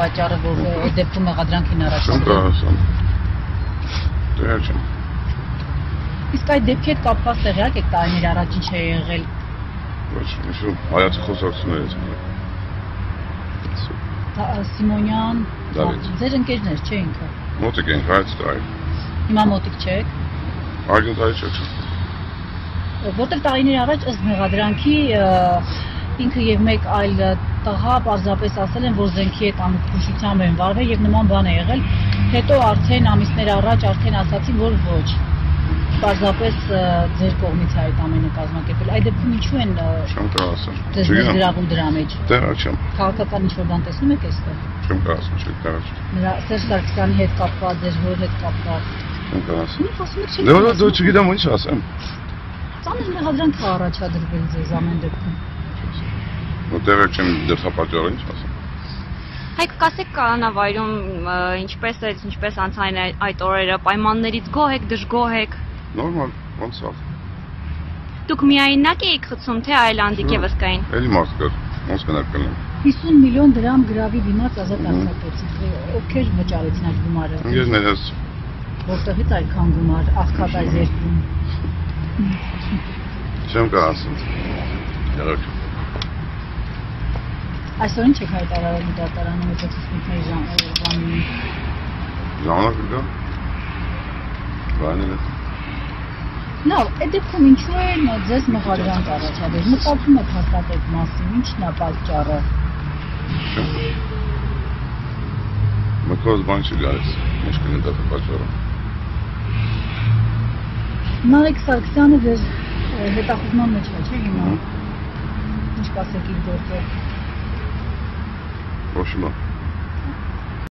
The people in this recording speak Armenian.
պատճառը, որ այդ դեպքում մեղադրանքին առաջ Չեմ կարասան։ Դե չեմ։ Իսկ այդ դեպքի հետ կապված տեղյակ եք տարիներ առաջ ինչ է եղել։ Ոչ, ինչ-որ հայացի խոսակցություններ ես։ Սիմոնյան, Դավիթ։ ձեր ընկերներ չէ ինքը։ Մոտիկ ենք հայց տարի։ Հիմա մոտիկ չեք։ Արգեն տարի չեք։ Որտեղ տարիներ առաջ ըստ մեղադրանքի ինքը եւ մեկ այլ տղա պարզապես ասել են, որ զենքի հետ անփոփոխությամբ են վարվել եւ նման բան է եղել։ Հետո արդեն ամիսներ առաջ արդեն ասացին, որ ոչ։ Պարզապես ձեր կողմից է այդ ամենը կազմակերպել։ Այդ դեպքում ինչու են Չեմ կարասան։ ձեզ գրավում դրա մեջ։ Դե չեմ։ Քաղաքական ինչ-որ բան տեսնում եք այստեղ։ Չեմ կարասան, չեք կարասան։ Նրա Սերժ Սարգսյանի հետ կապված, ձեր հոր հետ կապված։ Չեմ կարասան։ Ինչ ասում եք։ Դե դու չգիտեմ ինչ ասեմ։ Ծանր մեղադրանք է առաջադրվել ձեզ ամեն դեպքում։ Որտեղ չեմ դրդապատճառը ինչ ասեմ։ Հայկ կասեք կանանավայրում ինչպես անցային այդ օրերը պայմաններից գոհ եք, դժգոհ եք։ Նորմալ, ոնց է։ Դուք միայնակ էիք խցում, թե այլ անդիկ եւս կային։ Էլի մարդ կար, ոնց կնակ կլինի։ 50 միլիոն դրամ գրավի դիմաց ազատ արձակեցիք։ Ովքեր վճարեցին այդ գումարը։ Ես ներես Որտեղից այդքան գումար աղքատ այս երկրում։ չեմ կարասան։ Եղեք։ Այսօր ինչ եք հայտարարելու դատարանում հետաքրքրությունների ժամանակի։ Ժամանակը կա։ Բաները։ Լավ, այդ դեպքում ինչու է ձեզ մեղադրանք առաջադրել։ Մտածում եք հաստատ այդ մասին, ինչն է պատճառը։ Մտքոս բան չի գալիս, ինչ կլինի դա պատճառը։ Նարեկ Սարգսյանը ձեր հետախուզման մեջ է, չէ՞ հիմա։ Ինչ կասեք իր գործով։ Ոչ հիմա։